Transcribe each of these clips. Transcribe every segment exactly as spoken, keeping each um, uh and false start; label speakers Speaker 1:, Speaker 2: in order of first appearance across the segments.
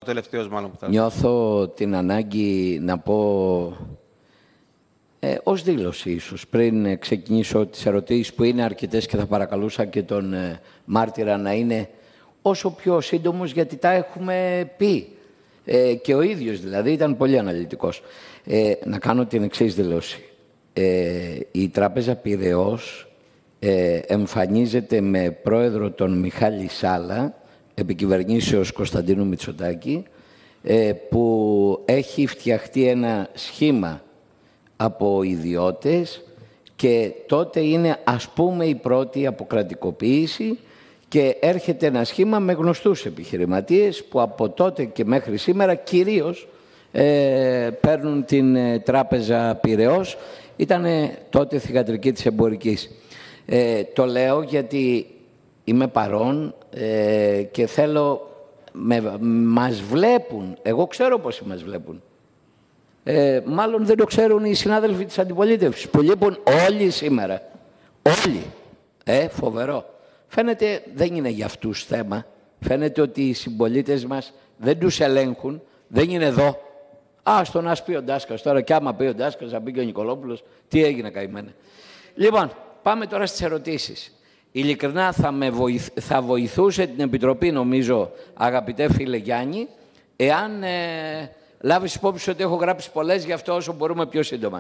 Speaker 1: τελευταίος μάλλον που θα...
Speaker 2: Νιώθω την ανάγκη να πω, ε, ως δήλωση ίσως, πριν ξεκινήσω τις ερωτήσεις που είναι αρκετές και θα παρακαλούσα και τον ε, μάρτυρα να είναι όσο πιο σύντομος, γιατί τα έχουμε πει. Ε, και ο ίδιος δηλαδή ήταν πολύ αναλυτικός. Ε, να κάνω την εξής δήλωση. Ε, η Τράπεζα Πειραιώς ε, εμφανίζεται με πρόεδρο τον Μιχάλη Σάλα, επικυβερνήσεως Κωνσταντίνου Μητσοτάκη, ε, που έχει φτιαχτεί ένα σχήμα από ιδιώτες και τότε είναι, ας πούμε, η πρώτη αποκρατικοποίηση και έρχεται ένα σχήμα με γνωστούς επιχειρηματίες που από τότε και μέχρι σήμερα κυρίως ε, παίρνουν την ε, Τράπεζα Πειραιώς. Ήταν τότε θυγατρική της εμπορικής. Ε, το λέω γιατί είμαι παρόν ε, και θέλω... Με, μας βλέπουν. Εγώ ξέρω πόσοι μας βλέπουν. Ε, μάλλον δεν το ξέρουν οι συνάδελφοι της αντιπολίτευσης που λείπουν όλοι σήμερα. Όλοι. Ε, φοβερό. Φαίνεται δεν είναι για αυτούς θέμα. Φαίνεται ότι οι συμπολίτες μας δεν τους ελέγχουν. Δεν είναι εδώ. Α, στον να πει ο Ντάσκας τώρα. Και άμα πει ο Ντάσκας, να πει και ο Νικολόπουλος. Τι έγινε καημένα. Λοιπόν, πάμε τώρα στις ερωτήσεις. Ειλικρινά θα, με βοηθ... θα βοηθούσε την Επιτροπή, νομίζω, αγαπητέ φίλε Γιάννη, εάν ε, λάβεις υπόψη ότι έχω γράψει πολλές, γι' αυτό όσο μπορούμε πιο σύντομα.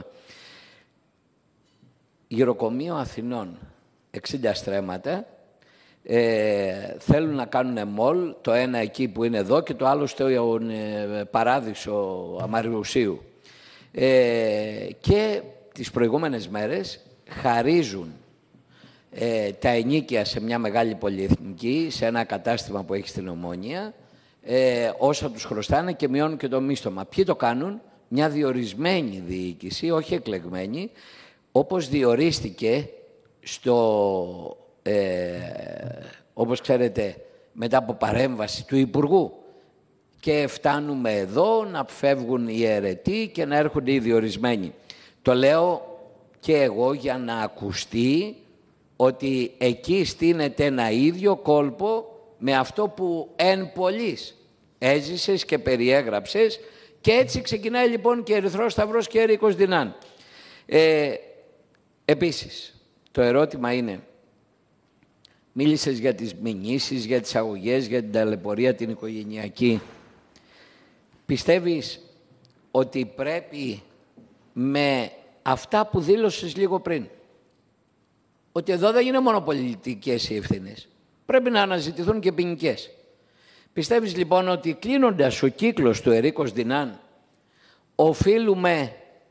Speaker 2: Γυροκομείο Αθηνών, εξήντα στρέμματα, ε, θέλουν να κάνουν μολ, το ένα εκεί που είναι εδώ και το άλλο στο ε, Παράδεισο Αμαριουσίου. Ε, και τις προηγούμενες μέρες χαρίζουν Ε, τα ενοίκια σε μια μεγάλη πολυεθνική, σε ένα κατάστημα που έχει στην Ομόνια, ε, όσα τους χρωστάνε και μειώνουν και το μίστομα. Ποιοι το κάνουν? Μια διορισμένη διοίκηση, όχι εκλεγμένη, όπως διορίστηκε στο, ε, όπως ξέρετε, μετά από παρέμβαση του Υπουργού. Και φτάνουμε εδώ να φεύγουν οι αιρετοί και να έρχονται οι διορισμένοι. Το λέω και εγώ για να ακουστεί ότι εκεί στείνεται ένα ίδιο κόλπο με αυτό που εν πολλής έζησες και περιέγραψες και έτσι ξεκινάει λοιπόν και Ερυθρός Σταυρός και Έρικος Δινάν. Ε, επίσης, το ερώτημα είναι, μίλησες για τις μηνύσεις, για τις αγωγές, για την ταλαιπωρία την οικογενειακή. Πιστεύεις ότι πρέπει με αυτά που δήλωσες λίγο πριν, ότι εδώ δεν είναι μόνο πολιτικές οι ευθύνες. Πρέπει να αναζητηθούν και ποινικές. Πιστεύεις λοιπόν ότι κλείνοντας ο κύκλος του Ερίκος Δινάν, οφείλουμε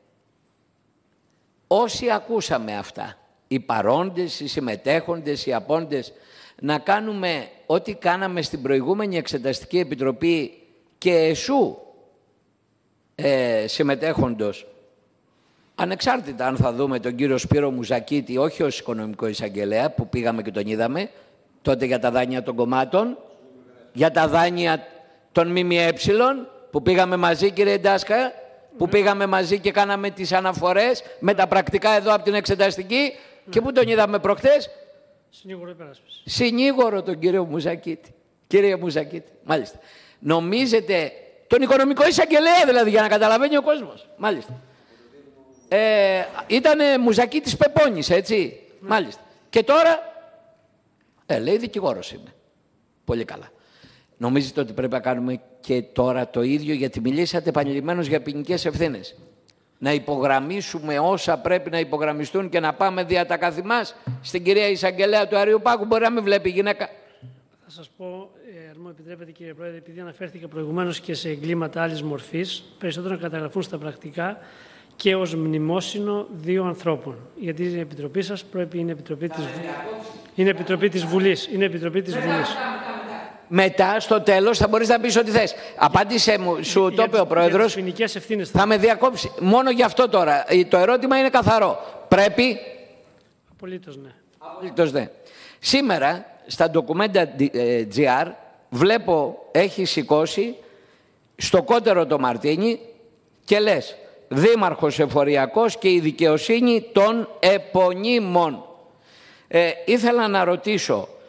Speaker 2: όσοι ακούσαμε αυτά, οι παρόντες, οι συμμετέχοντες, οι απόντες, να κάνουμε ό,τι κάναμε στην προηγούμενη Εξεταστική Επιτροπή και εσού ε, συμμετέχοντος, ανεξάρτητα αν θα δούμε τον κύριο Σπύρο Μουζακίτη, όχι ως οικονομικό εισαγγελέα, που πήγαμε και τον είδαμε, τότε για τα δάνεια των κομμάτων, για τα δάνεια των ΜΜΕ, που πήγαμε μαζί, κύριε Ντάσκα, που πήγαμε μαζί και κάναμε τις αναφορές με τα πρακτικά εδώ από την Εξεταστική, και που τον είδαμε προχθές.
Speaker 3: Συνήγορο υπεράσπιση.
Speaker 2: Συνήγορο τον κύριο Μουζακίτη. Κύριε Μουζακίτη, μάλιστα. Νομίζετε, τον οικονομικό εισαγγελέα δηλαδή, για να καταλαβαίνει ο κόσμος. Μάλιστα. Ε, ήτανε Μουζακίτης Πεπώνης, έτσι. Ναι. Μάλιστα. Και τώρα, ε, λέει δικηγόρος είμαι. Πολύ καλά. Νομίζετε ότι πρέπει να κάνουμε και τώρα το ίδιο, γιατί μιλήσατε επανειλημμένως για ποινικές ευθύνες. Να υπογραμμίσουμε όσα πρέπει να υπογραμμιστούν και να πάμε δια τα καθημάς στην κυρία εισαγγελέα του Αριουπάγου. Μπορεί να μην βλέπει η γυναίκα.
Speaker 3: Θα σας πω, ε, αν μου επιτρέπετε κύριε Πρόεδρε, επειδή αναφέρθηκε προηγουμένως και σε εγκλήματα άλλης μορφής, περισσότερο να καταγραφούν στα πρακτικά και ως μνημόσυνο δύο ανθρώπων. Γιατί η Επιτροπή σας πρέπει είναι Επιτροπή της, είναι Επιτροπή της Βουλής. Είναι Επιτροπή της Βουλής.
Speaker 2: Μετά, στο τέλος, θα μπορείς να πεις ό,τι θες. Απάντησε μου, σου το είπε ο Πρόεδρος. Θα, θα με διακόψει. Μόνο γι' αυτό τώρα. Το ερώτημα είναι καθαρό. Πρέπει...
Speaker 3: Απολύτως ναι.
Speaker 2: Απολύτως ναι. Σήμερα, στα ντοκουμέντα τζι αρ, βλέπω, έχει σηκώσει στο κότερο το Μαρτίνι και λες Δήμαρχος Εφοριακός και η δικαιοσύνη των επωνύμων. Ε, ήθελα να ρωτήσω,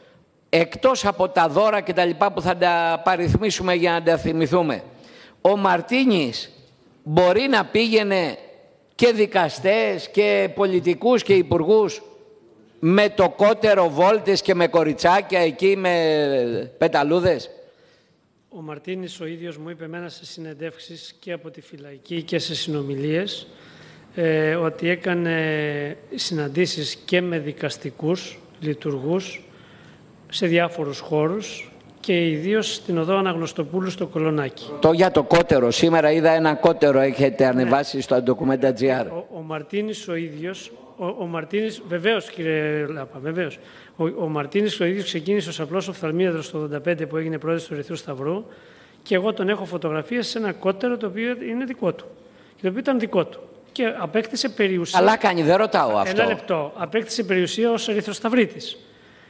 Speaker 2: εκτός από τα δώρα και τα λοιπά που θα τα παριθμίσουμε για να τα θυμηθούμε, ο Μαρτίνης μπορεί να πήγαινε και δικαστές και πολιτικούς και υπουργούς με το κότερο βόλτες και με κοριτσάκια εκεί με πεταλούδες?
Speaker 3: Ο Μαρτίνης ο ίδιος μου είπε εμένα σε συνεντεύξεις και από τη φυλακή και σε συνομιλίες ε, ότι έκανε συναντήσεις και με δικαστικούς λειτουργούς σε διάφορους χώρους και ιδίως στην οδό Αναγνωστοπούλου στο Κολονάκι.
Speaker 2: Το για το κότερο. Σήμερα είδα ένα κότερο, έχετε ανεβάσει ναι. στο Documenta.gr.
Speaker 3: Ο, ο Μαρτίνης ο ίδιος, ο, ο Μαρτίνης, βεβαίως κύριε Λάπα, βεβαίως. Ο, ο Μαρτίνης ο ίδιος ξεκίνησε ως απλός οφθαλμίατρος το ογδόντα πέντε που έγινε πρόεδρος του Ερυθρού Σταυρού και εγώ τον έχω φωτογραφίες σε ένα κότερο το οποίο είναι δικό του. Και το οποίο ήταν δικό του. Και απέκτησε περιουσία.
Speaker 2: Αλλά κάνει, δεν ρωτάω αυτό.
Speaker 3: Ένα λεπτό. Απέκτησε περιουσία ως Ερυθροσταυρίτης.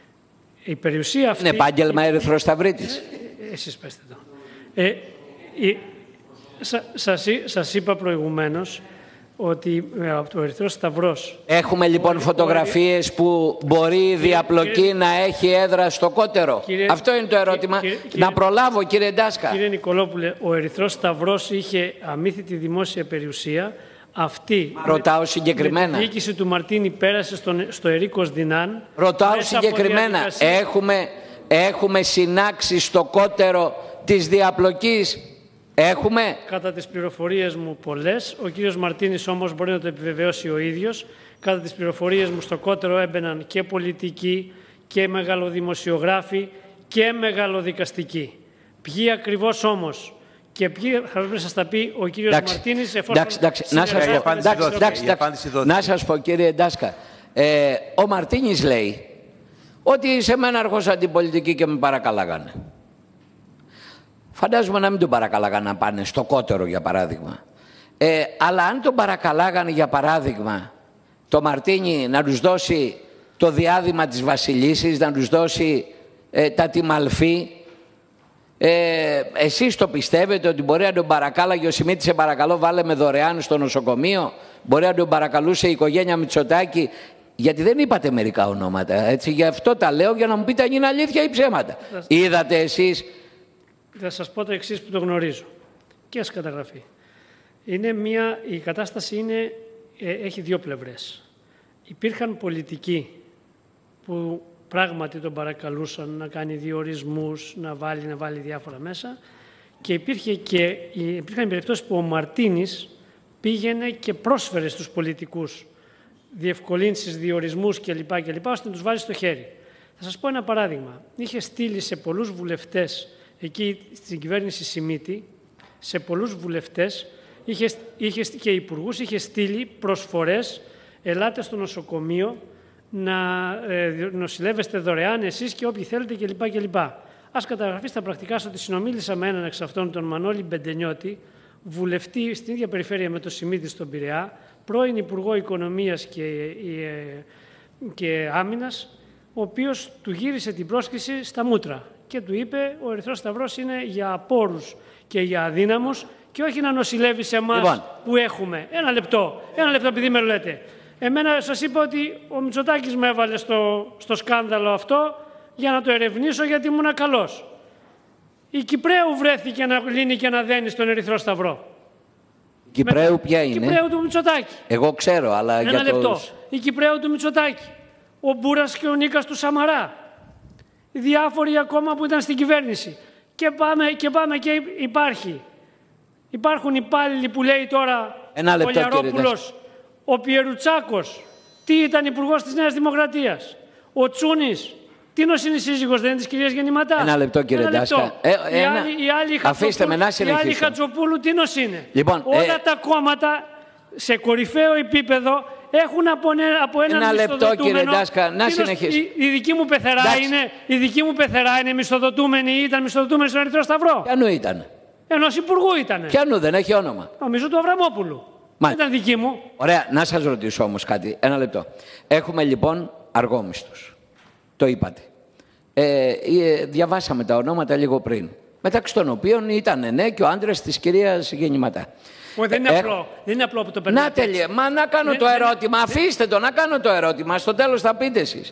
Speaker 3: Η περιουσία αυτή...
Speaker 2: Είναι επάγγελμα Ερυθροσταυρίτης.
Speaker 3: Ε, εσείς πέστε το. Ε, η, σα, σας, σας είπα προηγουμένως ότι ε, από το Ερυθρός Σταυρός...
Speaker 2: Έχουμε λοιπόν μπορεί, φωτογραφίες μπορεί, που μπορεί η διαπλοκή κύριε, να έχει έδρα στο κότερο. Κύριε, αυτό είναι το ερώτημα. Κύριε, κύριε, να προλάβω κύριε Ντάσκα.
Speaker 3: Κύριε Νικολόπουλε, ο Ερυθρός Σταυρός είχε αμύθιτη δημόσια περιουσία. Αυτή
Speaker 2: ρωτάω συγκεκριμένα.
Speaker 3: Η διοίκηση του Μαρτίνη πέρασε στον, στο Ερίκος Δινάν.
Speaker 2: Ρωτάω συγκεκριμένα. Έχουμε, έχουμε συνάξει στο κότερο της διαπλοκής. Έχουμε.
Speaker 3: Κατά τις πληροφορίες μου πολλές. Ο κύριος Μαρτίνης όμως μπορεί να το επιβεβαιώσει ο ίδιος. Κατά τις πληροφορίες μου στο κότερο έμπαιναν και πολιτικοί και μεγαλοδημοσιογράφοι και μεγαλοδικαστικοί. Ποιοι ακριβώς όμως και ποιοι θα πρέπει να σας τα πει ο κύριος εντάξει, Μαρτίνης εφόσον...
Speaker 2: Εντάξει, εντάξει, να σας πω, εντάξει, εντάξει, εντάξει, να σας πω κύριε Ντάσκα, ε, ο Μαρτίνης λέει ότι σε μένα αρχώς αντιπολιτική και με παρακαλάγανε. Φαντάζομαι να μην τον παρακαλάγανε να πάνε στο κότερο για παράδειγμα. Ε, αλλά αν τον παρακαλάγανε για παράδειγμα το Μαρτίνη να τους δώσει το διάδημα της Βασιλίσσης, να τους δώσει ε, τα τιμαλφή. Ε, εσείς το πιστεύετε ότι μπορεί να τον παρακάλαγε ο Σιμίτης, σε παρακαλώ βάλε με δωρεάν στο νοσοκομείο, μπορεί να τον παρακαλούσε η οικογένεια Μητσοτάκη? Γιατί δεν είπατε μερικά ονόματα, έτσι, γι' αυτό τα λέω για να μου πείτε αν είναι αλήθεια ή ψέματα. Θα... Είδατε εσείς?
Speaker 3: Θα σας πω το εξής που το γνωρίζω και ας καταγραφεί. Είναι μια, η κατάσταση είναι, ε, έχει δύο πλευρές. Υπήρχαν πολιτικοί που πράγματι τον παρακαλούσαν να κάνει διορισμούς, να βάλει, να βάλει διάφορα μέσα και υπήρχε και, υπήρχαν περιπτώσεις που ο Μαρτίνης πήγαινε και πρόσφερε στους πολιτικούς διευκολύνσεις, διορισμούς κλπ. κλπ. Ώστε να τους βάλει στο χέρι. Θα σας πω ένα παράδειγμα. Είχε στείλει σε πολλούς βουλευτές, εκεί στην κυβέρνηση Σιμίτη, σε πολλούς βουλευτές είχε, είχε, και υπουργούς είχε στείλει προσφορές, ελάτε στο νοσοκομείο, να ε, νοσηλεύεστε δωρεάν εσείς και όποιοι θέλετε κλπ. κλπ. Ας καταγραφεί στα πρακτικά ότι συνομίλησα με έναν εξ αυτών, τον Μανώλη Μπεντενιώτη, βουλευτή στην ίδια περιφέρεια με το Σιμίτη στον Πειραιά, πρώην Υπουργό Οικονομίας και, ε, και Άμυνας, ο οποίος του γύρισε την πρόσκληση στα μούτρα και του είπε ο Ερυθρός Σταυρός είναι για απόρους και για αδύναμους και όχι να νοσηλεύει σε εμάς λοιπόν. Που έχουμε. Ένα λεπτό, ένα λεπτό επειδή με λέτε. Εμένα σας είπα ότι ο Μητσοτάκης με έβαλε στο, στο σκάνδαλο αυτό για να το ερευνήσω γιατί ήμουν καλός. Η Κυπρέου βρέθηκε να λύνει και να δένει στον Ερυθρό Σταυρό.
Speaker 2: Κυπρέου με... ποια είναι?
Speaker 3: Κυπρέου του Μητσοτάκη.
Speaker 2: Εγώ ξέρω, αλλά
Speaker 3: Ένα
Speaker 2: για
Speaker 3: λεπτό.
Speaker 2: Τους...
Speaker 3: Η Κυπρέου του Μητσοτάκη. Ο Μπούρας και ο Νίκας του Σαμαρά. Οι διάφοροι ακόμα που ήταν στην κυβέρνηση. Και πάμε και, πάμε και υπάρχει. Υπάρχουν υπάλληλοι που λέει τώρα
Speaker 2: Ένα λεπτό,
Speaker 3: ο Λιαρόπουλος, ο Πιερουτσάκος, τι ήταν υπουργός της Νέας Δημοκρατίας. Ο Τσούνης, τίνος είναι η σύζυγος, δεν είναι της κυρίας Γεννηματά.
Speaker 2: Ένα λεπτό κύριε Ντάσκα. Ε,
Speaker 3: η
Speaker 2: ένα...
Speaker 3: άλλη, η άλλη
Speaker 2: Αφήστε με να συνεχίσω.
Speaker 3: Η άλλη Χατζοπούλου τίνος είναι.
Speaker 2: Λοιπόν,
Speaker 3: όλα
Speaker 2: ε...
Speaker 3: τα κόμματα σε κορυφαίο επίπεδο έχουν από, από έναν
Speaker 2: ένα λεπτό κύριε Ντάσκα, να συνεχίσω.
Speaker 3: Η, η δική μου πεθερά είναι, η δική μου πεθερά είναι μισθοδοτούμενη ή ήταν μισθοδοτούμενη στον Ερυθρό Σταυρό.
Speaker 2: Ποιανού ήταν?
Speaker 3: Ενός υπουργού ήταν.
Speaker 2: Ποιανού, δεν έχει όνομα.
Speaker 3: Νομίζω του Αβραμόπουλου. Μα... ήταν δική μου.
Speaker 2: Ωραία, να σας ρωτήσω όμως κάτι. Ένα λεπτό. Έχουμε λοιπόν αργόμισθους. Το είπατε. Ε, ε, διαβάσαμε τα ονόματα λίγο πριν. Μεταξύ των οποίων ήταν ναι και ο άντρας της κυρίας Γεννηματά.
Speaker 3: Όχι, δεν είναι
Speaker 2: ε,
Speaker 3: απλό. Δεν είναι απλό που το περνάτε.
Speaker 2: Να τελειώ. Μα να κάνω
Speaker 3: δεν,
Speaker 2: το ερώτημα.
Speaker 3: Δεν...
Speaker 2: Αφήστε το να κάνω το ερώτημα. Στο τέλος θα πείτε εσείς.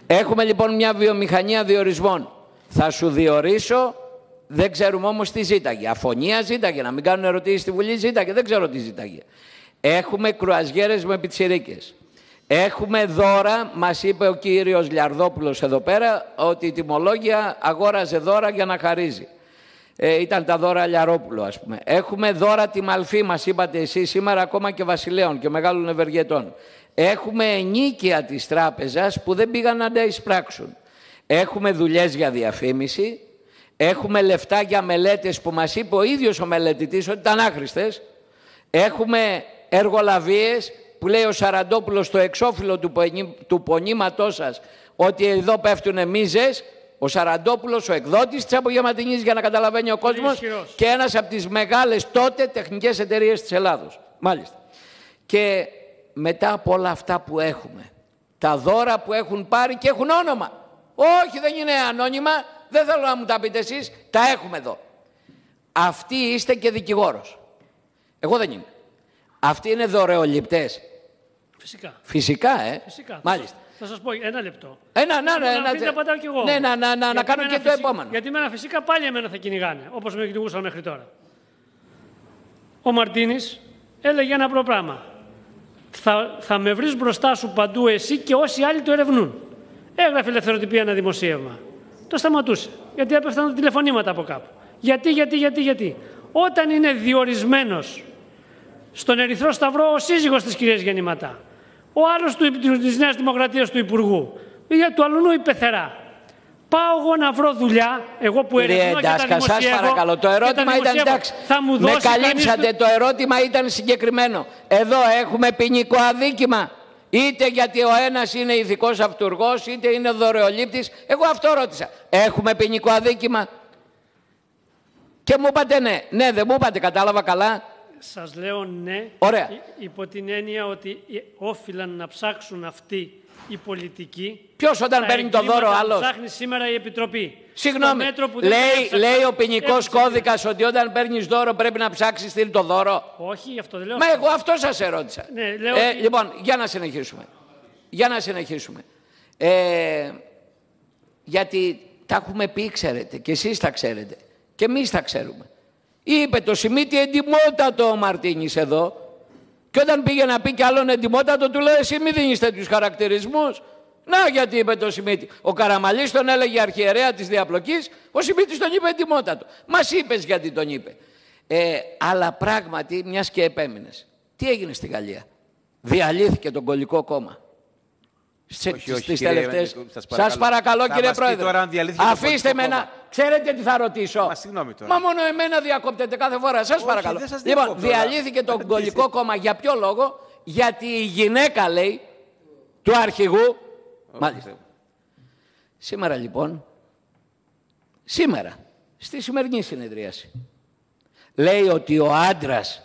Speaker 2: Έχουμε λοιπόν μια βιομηχανία διορισμών. Θα σου διορίσω, δεν ξέρουμε όμως τι ζήταγε. Αφωνία ζήταγε, να μην κάνουν ερωτήσεις στη Βουλή ζήταγε, δεν ξέρω τι ζήταγε. Έχουμε κρουαζιέρες με πιτσιρίκες. Έχουμε δώρα, μας είπε ο κύριος Λιαρδόπουλος εδώ πέρα, ότι η τιμολόγια αγόραζε δώρα για να χαρίζει. Ε, ήταν τα δώρα Λιαρόπουλο, ας πούμε. Έχουμε δώρα τη Μαλφή, μας είπατε εσείς σήμερα, ακόμα και Βασιλέων και Μεγάλων Ευεργετών. Έχουμε ενίκεια της τράπεζας που δεν πήγαν να τα εισπράξουν. Έχουμε δουλειές για διαφήμιση. Έχουμε λεφτά για μελέτες που μας είπε ο ίδιος ο μελετητής ότι ήταν άχρηστες. Έχουμε εργολαβίες που λέει ο Σαραντόπουλος στο εξώφυλλο του, πονή, του πονήματός σας ότι εδώ πέφτουν μίζες. Ο Σαραντόπουλος, ο εκδότης της Απογευματινής, για να καταλαβαίνει ο κόσμος, και ένας από τις μεγάλες τότε τεχνικές εταιρείες της Ελλάδος. Μάλιστα. Και μετά από όλα αυτά που έχουμε, τα δώρα που έχουν πάρει και έχουν όνομα. Όχι, δεν είναι ανώνυμα, δεν θέλω να μου τα πείτε εσείς, τα έχουμε εδώ. Αυτοί είστε και δικηγόρος. Εγώ δεν είμαι. Αυτοί είναι δωρεοληπτές.
Speaker 3: Φυσικά.
Speaker 2: Φυσικά, ε.
Speaker 3: Φυσικά.
Speaker 2: Μάλιστα.
Speaker 3: Θα σας πω ένα λεπτό.
Speaker 2: Ένα, να,
Speaker 3: να,
Speaker 2: να,
Speaker 3: να, απαντάω κι εγώ.
Speaker 2: Ναι, να, να, να, να κάνω και
Speaker 3: φυσικά,
Speaker 2: το επόμενο.
Speaker 3: Γιατί εμένα φυσικά πάλι εμένα θα κυνηγάνε, όπως με κυνηγούσαν μέχρι τώρα. Ο Μαρτίνης έλεγε ένα απλό πράγμα. Θα, θα με βρεις μπροστά σου παντού εσύ και όσοι άλλοι το ερευνούν. Έγραφε Ελευθεροτυπία ένα δημοσίευμα. Το σταματούσε. Γιατί έπεφταν τα τηλεφωνήματα από κάπου. Γιατί, γιατί, γιατί, γιατί. Όταν είναι διορισμένος στον Ερυθρό Σταυρό ο σύζυγος της κυρίας Γεννηματά, ο άλλος του, της Νέας Δημοκρατίας του Υπουργού, για του αλουνού η πεθερά. Πάω εγώ να βρω δουλειά, εγώ που ερευνώ και τα δημοσιεύω.
Speaker 2: Σας παρακαλώ, το ερώτημα ήταν εντάξει.
Speaker 3: Θα μου
Speaker 2: με
Speaker 3: δώσει
Speaker 2: καλύψατε,
Speaker 3: κανείς...
Speaker 2: το ερώτημα ήταν συγκεκριμένο. Εδώ έχουμε ποινικό αδίκημα. Είτε γιατί ο ένας είναι ηθικός αυτουργός, είτε είναι δωρεολήπτης. Εγώ αυτό ρώτησα. Έχουμε ποινικό αδίκημα? Και μου είπατε ναι. Ναι, δεν μου είπατε, κατάλαβα καλά.
Speaker 3: Σας λέω ναι.
Speaker 2: Ωραία.
Speaker 3: Υπό την έννοια ότι όφυλαν να ψάξουν αυτοί οι πολιτικοί.
Speaker 2: Ποιος όταν παίρνει το δώρο άλλος?
Speaker 3: Ψάχνει σήμερα η Επιτροπή.
Speaker 2: Συγγνώμη, λέει, λέει ο ποινικός κώδικας ότι όταν παίρνεις δώρο πρέπει να ψάξεις τι είναι το δώρο.
Speaker 3: Όχι, αυτό δεν λέω.
Speaker 2: Μα εγώ αυτό σας ερώτησα.
Speaker 3: Ναι, λέω
Speaker 2: ε,
Speaker 3: ότι...
Speaker 2: Λοιπόν, για να συνεχίσουμε. Για να συνεχίσουμε. Ε, γιατί τα έχουμε πει, ξέρετε, και εσείς τα ξέρετε. Και εμείς τα ξέρουμε. Είπε το Σιμίτη εντιμότατο ο Μαρτίνης εδώ. Και όταν πήγε να πει κι άλλον εντιμότατο, του λέει εσύ μη δίνεις τέτοιους χαρακτηρισμούς. Να γιατί είπε το Σιμίτη. Ο Καραμαλής τον έλεγε αρχιερέα της διαπλοκής, ο Σιμίτης τον είπε εντιμότατο. Μας είπες γιατί τον είπε. Ε, αλλά πράγματι, μιας και επέμεινες. Τι έγινε στη Γαλλία? Διαλύθηκε το Κολλικό Κόμμα. Στις τελευταίες... Σας παρακαλώ, σας παρακαλώ κύριε Πρόεδρε, αφήστε με να... Ξέρετε τι θα ρωτήσω?
Speaker 1: Μα,
Speaker 2: Μα μόνο εμένα διακόπτετε κάθε φορά. Σας όχι, παρακαλώ. Λοιπόν, διαλύθηκε το Κολλικό Κόμμα για ποιο λόγο? Γιατί η γυναίκα, λέει, του αρχηγού... Μάλιστα. Σήμερα λοιπόν, σήμερα, στη σημερινή συνεδρίαση, λέει ότι ο άντρας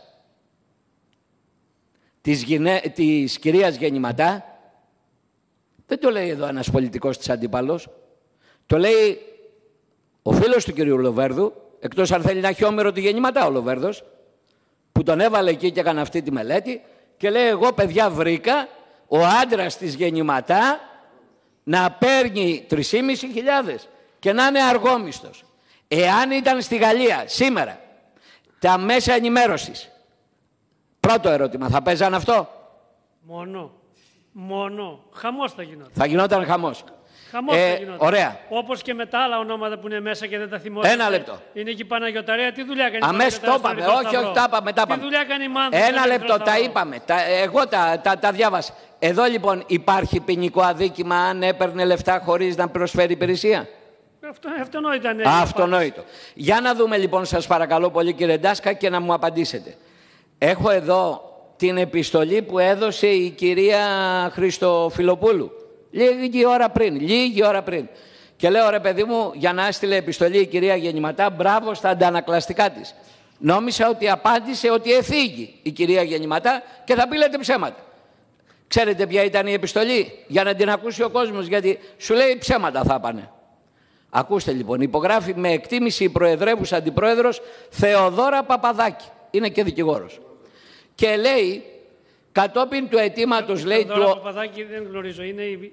Speaker 2: της, γυναί... της κυρίας Γεννηματά, δεν το λέει εδώ ένας πολιτικός της αντίπαλος, το λέει ο φίλος του κυρίου Λοβέρδου, εκτός αν θέλει να έχει όμηρο τη Γεννηματά ο Λοβέρδος, που τον έβαλε εκεί και έκανε αυτή τη μελέτη και λέει εγώ παιδιά βρήκα ο άντρας της Γεννηματά να παίρνει τρεις και μισή χιλιάδες και να είναι αργόμισθος. Εάν ήταν στη Γαλλία σήμερα τα μέσα ενημέρωσης, πρώτο ερώτημα, θα παίζαν αυτό?
Speaker 3: Μόνο. Μόνο. Χαμός θα γινόταν.
Speaker 2: Θα γινόταν χαμός.
Speaker 3: Χαμός
Speaker 2: ε,
Speaker 3: θα γινόταν.
Speaker 2: Ωραία.
Speaker 3: Όπως και με τα άλλα ονόματα που είναι μέσα και δεν τα θυμόσαστε.
Speaker 2: Ένα λεπτό.
Speaker 3: Είναι και η Παναγιωταρέα. Τι δουλειά κάνει?
Speaker 2: Αμέσως το είπαμε. Όχι, όχι, τα είπαμε. Τα
Speaker 3: Τι δουλειά κάνει η Μάνθα?
Speaker 2: Ένα λεπτό, τα είπαμε. Τα, εγώ τα, τα, τα διάβασα. Εδώ λοιπόν υπάρχει ποινικό αδίκημα αν έπαιρνε λεφτά χωρίς να προσφέρει υπηρεσία?
Speaker 3: Αυτό, αυτονόητο είναι.
Speaker 2: Αυτονόητο. Για να δούμε λοιπόν, σας παρακαλώ πολύ κύριε Ντάσκα, και να μου απαντήσετε. Έχω εδώ την επιστολή που έδωσε η κυρία Χριστοφιλοπούλου. Λίγη ώρα πριν, λίγη ώρα πριν. Και λέω ρε παιδί μου, για να έστειλε επιστολή η κυρία Γεννηματά, μπράβο στα αντανακλαστικά της. Νόμισα ότι απάντησε ότι εφήγει η κυρία Γεννηματά και θα πει λέτε ψέματα. Ξέρετε ποια ήταν η επιστολή? Για να την ακούσει ο κόσμος, γιατί σου λέει ψέματα θα πάνε. Ακούστε λοιπόν, υπογράφει με εκτίμηση η προεδρεύουσα αντιπρόεδρος Θεοδόρα Παπαδάκη. Είναι και δικηγόρος. Και λέει, κατόπιν του αιτήματος, λέει...
Speaker 3: Θεοδόρα
Speaker 2: του...
Speaker 3: Παπαδάκη δεν γνωρίζω, είναι η,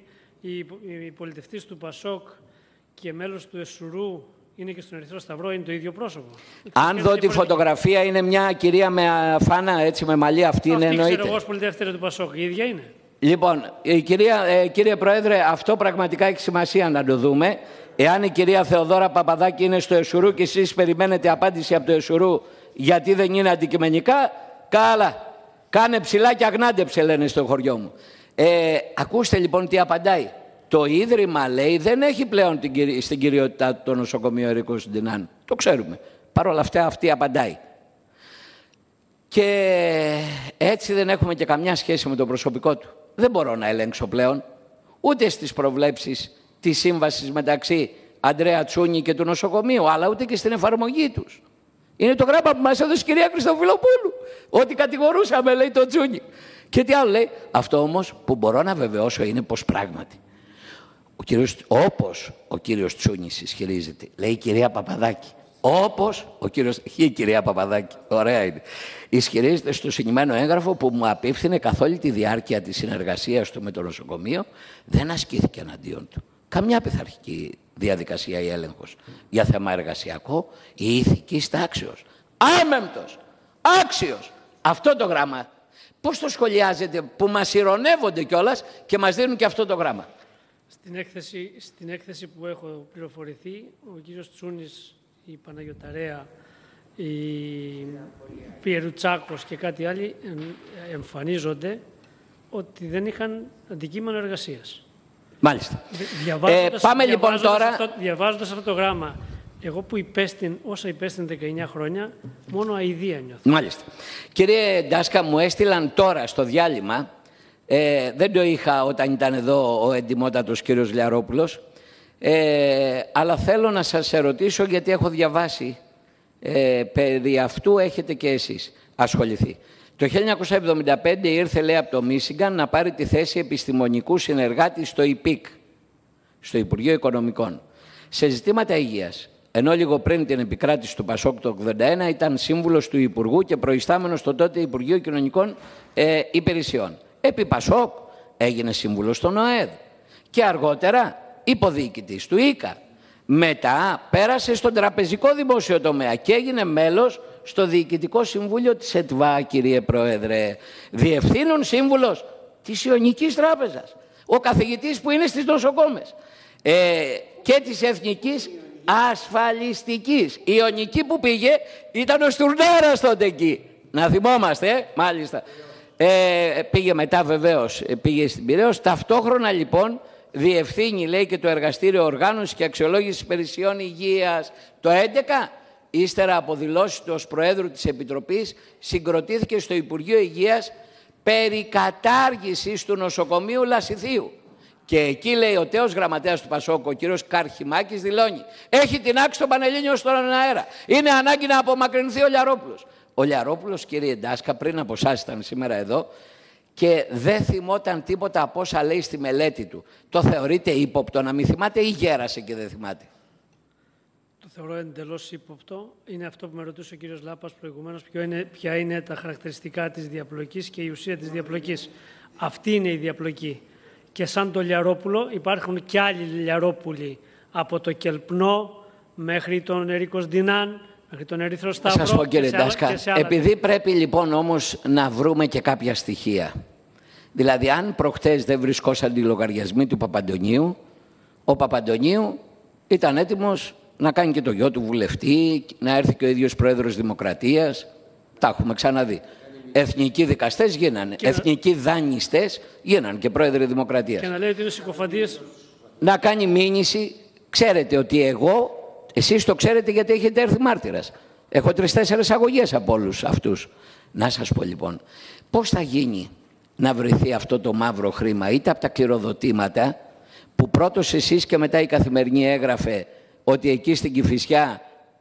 Speaker 3: η, η πολιτευτής του Πασόκ και μέλος του Εσουρού είναι και στον Ερυθρό Σταυρό, είναι το ίδιο πρόσωπο.
Speaker 2: Αν δω τη φωτογραφία, είναι μια κυρία με φάνα, έτσι, με μαλλί, αυτή είναι εννοείται.
Speaker 3: Αυτή ξέρω εγώ ως πολιτεύτρια του Πασόκ, η ίδια είναι.
Speaker 2: Λοιπόν, η κυρία, ε, κύριε Πρόεδρε, αυτό πραγματικά έχει σημασία να το δούμε. Εάν η κυρία Θεοδόρα Παπαδάκη είναι στο Εσουρού και εσείς περιμένετε απάντηση από το Εσουρού γιατί δεν είναι αντικειμενικά, καλά. Κάνε ψηλά και αγνάντεψε, λένε στο χωριό μου. Ε, ακούστε λοιπόν τι απαντάει. Το Ίδρυμα, λέει, δεν έχει πλέον την, στην κυριότητα το νοσοκομείο Ερίκος Ντινάν. Το ξέρουμε. Παρ' όλα αυτά αυτή απαντάει. Και έτσι δεν έχουμε και καμιά σχέση με το προσωπικό του. Δεν μπορώ να ελέγξω πλέον ούτε στις προβλέψεις της σύμβασης μεταξύ Αντρέα Τσούνη και του νοσοκομείου, αλλά ούτε και στην εφαρμογή τους. Είναι το γράμμα που μας έδωσε η κυρία Χριστοφιλοπούλου. Ότι κατηγορούσαμε, λέει, τον Τσούνη. Και τι άλλο λέει. Αυτό όμως που μπορώ να βεβαιώσω είναι πως πράγματι, ο κύριος, όπως ο κύριος Τσούνης ισχυρίζεται, λέει η κυρία Παπαδάκη, όπως ο κύριος, η κυρία Παπαδάκη, ωραία είναι, ισχυρίζεται στο συγκεκριμένο έγγραφο που μου απίφθινε καθ' όλη τη διάρκεια της συνεργασίας του με το νοσοκομείο, δεν ασκήθηκε εναντίον του καμιά πειθαρχική διαδικασία ή έλεγχος για θέμα εργασιακό ή ηθικής τάξεως. Άμεμπτος, άξιος. Αυτό το γράμμα πώς το σχολιάζετε, που μας ηρωνεύονται κιόλας και μας δίνουν και αυτό το γράμμα.
Speaker 3: Στην έκθεση, στην έκθεση που έχω πληροφορηθεί, ο κύριος Τσούνης, η Παναγιωταρέα, η Πιερουτσάκος και κάτι άλλοι εμφανίζονται ότι δεν είχαν αντικείμενο εργασίας.
Speaker 2: Μάλιστα.
Speaker 3: Διαβάζοντας,
Speaker 2: ε, πάμε
Speaker 3: διαβάζοντας
Speaker 2: λοιπόν τώρα...
Speaker 3: Αυτό, διαβάζοντας αυτό το γράμμα, εγώ που υπέστην, όσα υπέστην δεκαεννιά χρόνια, μόνο αηδία νιώθω.
Speaker 2: Μάλιστα. Κύριε Ντάσκα, μου έστειλαν τώρα στο διάλειμμα, ε, δεν το είχα όταν ήταν εδώ ο εντιμότατος κύριος Λιαρόπουλος, ε, αλλά θέλω να σας ερωτήσω γιατί έχω διαβάσει, ε, περί αυτού έχετε και εσείς ασχοληθεί. Το χίλια εννιακόσια εβδομήντα πέντε ήρθε, λέει, από το Μίσιγκαν να πάρει τη θέση επιστημονικού συνεργάτη στο ΙΠΙΚ, στο Υπουργείο Οικονομικών, σε ζητήματα υγείας. Ενώ λίγο πριν την επικράτηση του Πασόκ το ογδόντα ένα ήταν σύμβουλος του Υπουργού και προϊστάμενος στο τότε Υπουργείο Κοινωνικών ε, Υπηρεσιών. Επί Πασόκ έγινε σύμβουλος στον ΟΕΔ και αργότερα υποδιοικητής του ΙΚΑ. Μετά πέρασε στον τραπεζικό δημόσιο τομέα και έγινε μέλος στο Διοικητικό Συμβούλιο της ΕΤΒΑ, κύριε Πρόεδρε. Διευθύνων σύμβουλος της Ιωνικής Τράπεζας. Ο καθηγητής που είναι στις νοσοκόμες. Ε, και της Εθνικής Ασφαλιστικής. Η Ιωνική που πήγε ήταν ο Στουρνάρας τότε εκεί. Να θυμόμαστε, ε, μάλιστα. Ε, πήγε μετά βεβαίως, πήγε στην Πειραιώς. Ταυτόχρονα λοιπόν διευθύνει, λέει, και το Εργαστήριο Οργάνωσης και Αξιολόγησης Υπηρεσιών Υγείας. Το έντεκα, ύστερα από δηλώσεις του ως Προέδρου της Επιτροπής, συγκροτήθηκε στο Υπουργείο Υγείας περί κατάργησης του νοσοκομείου Λασιθίου. Και εκεί, λέει, ο τέος γραμματέας του Πασόκ, ο κύριος Καρχιμάκης, δηλώνει: έχει την άξη των Πανελλήνιων στον αέρα. Είναι ανάγκη να απομακρυνθεί ο Λιαρόπουλος. Ο Λιαρόπουλος, κύριε Ντάσκα, πριν από εσάς ήταν σήμερα εδώ και δεν θυμόταν τίποτα από όσα λέει στη μελέτη του. Το θεωρείτε ύποπτο να μην θυμάται ή γέρασε και δεν θυμάται?
Speaker 3: Το θεωρώ εντελώς ύποπτο. Είναι αυτό που με ρωτούσε ο κύριος Λάπας προηγουμένως, ποιο είναι, ποια είναι τα χαρακτηριστικά της διαπλοκής και η ουσία της διαπλοκής. Αυτή είναι η διαπλοκή. Και σαν το Λιαρόπουλο υπάρχουν και άλλοι Λιαρόπουλοι από το Κελπνό μέχρι τον Ερίκος Ντινάν, μέχρι τον Ερυθρό Σταύρο.
Speaker 2: Σας πω, κύριε Ντάσκα, επειδή
Speaker 3: τέτοια.
Speaker 2: πρέπει λοιπόν όμως να βρούμε και κάποια στοιχεία. Δηλαδή, αν προχτές δεν βρισκόσαν τη λογαριασμοί του Παπαντονίου, ο Παπαντονίου ήταν έτοιμος να κάνει και το γιο του βουλευτή, να έρθει και ο ίδιος πρόεδρος Δημοκρατίας. Τα έχουμε ξαναδεί. Εθνικοί δικαστές γίνανε, και εθνικοί να... δανειστές γίνανε και πρόεδροι Δημοκρατίας.
Speaker 3: Και να λέει ότι είναι συκοφαντίες.
Speaker 2: Να κάνει μήνυση. Ξέρετε ότι εγώ, εσείς το ξέρετε γιατί έχετε έρθει μάρτυρας. Έχω τρεις-τέσσερις αγωγές από όλους αυτούς. Να σας πω λοιπόν, πώς θα γίνει να βρεθεί αυτό το μαύρο χρήμα, είτε από τα κληροδοτήματα, που πρώτος εσείς και μετά η Καθημερινή έγραφε ότι εκεί στην Κηφισιά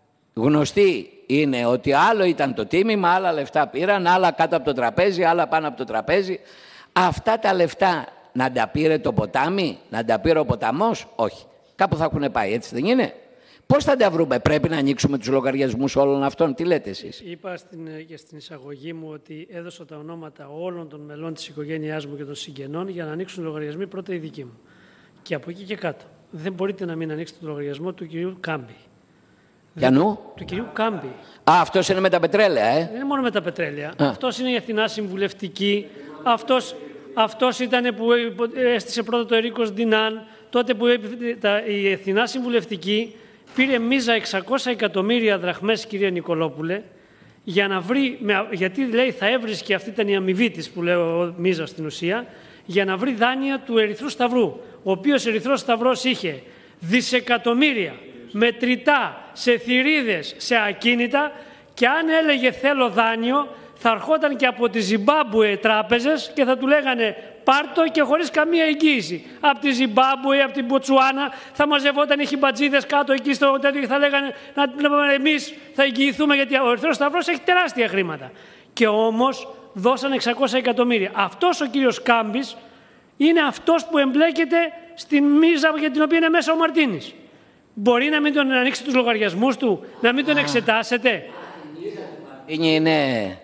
Speaker 2: γνωστή είναι ότι άλλο ήταν το τίμημα, άλλα λεφτά πήραν, άλλα κάτω από το τραπέζι, άλλα πάνω από το τραπέζι. Αυτά τα λεφτά να τα πήρε το ποτάμι, να τα πήρε ο ποταμός? Όχι. Κάπου θα έχουν πάει, έτσι δεν είναι? Πώς θα τα βρούμε? Πρέπει να ανοίξουμε τους λογαριασμούς όλων αυτών? Τι λέτε εσείς?
Speaker 3: Είπα στην, και στην εισαγωγή μου ότι έδωσα τα ονόματα όλων των μελών της οικογένειάς μου και των συγγενών για να ανοίξουν λογαριασμοί πρώτα οι δικοί μου. Και από εκεί και κάτω. Δεν μπορείτε να μην ανοίξετε το λογαριασμό του κυρίου Κάμπη.
Speaker 2: Ποιανού?
Speaker 3: Του κυρίου Κάμπη.
Speaker 2: Α, αυτός είναι με τα πετρέλαια, ε.
Speaker 3: Δεν είναι μόνο με τα πετρέλαια. Αυτός είναι η Αθηνά Συμβουλευτική. Αυτός, αυτός ήταν που έστησε πρώτα το Ερίκος Ντινάν. Τότε που η Αθηνά Συμβουλευτική πήρε μίζα εξακόσια εκατομμύρια δραχμές, κυρία Νικολόπουλε, για να βρει, γιατί λέει θα έβρισκε, αυτή ήταν η αμοιβή της που λέω μίζα στην ουσία, για να βρει δάνεια του Ερυθρού Σταυρού, ο οποίος Ερυθρός Σταυρός είχε δισεκατομμύρια μετρητά σε θηρίδες, σε ακίνητα, και αν έλεγε θέλω δάνειο θα ερχόταν και από τη Ζιμπάμπουε τράπεζες και θα του λέγανε πάρτο και χωρίς καμία εγγύηση. Από τη Ζιμπάμπουε, από την Μποτσουάνα θα μαζευόταν οι χιμπατζίδες κάτω εκεί στο τέτοιο και θα λέγανε να εμείς θα εγγυηθούμε, γιατί ο Ερυθρός Σταυρός έχει τεράστια χρήματα. Και όμως δώσαν εξακόσια εκατομμύρια. Αυτός ο κύριος Κάμπης είναι αυτός που εμπλέκεται στην μίζα για την οποία είναι μέσα ο Μαρτίνης. Μπορεί να μην τον ανοίξει τους λογαριασμούς του, να μην τον εξετάσετε.
Speaker 2: Είναι, ναι.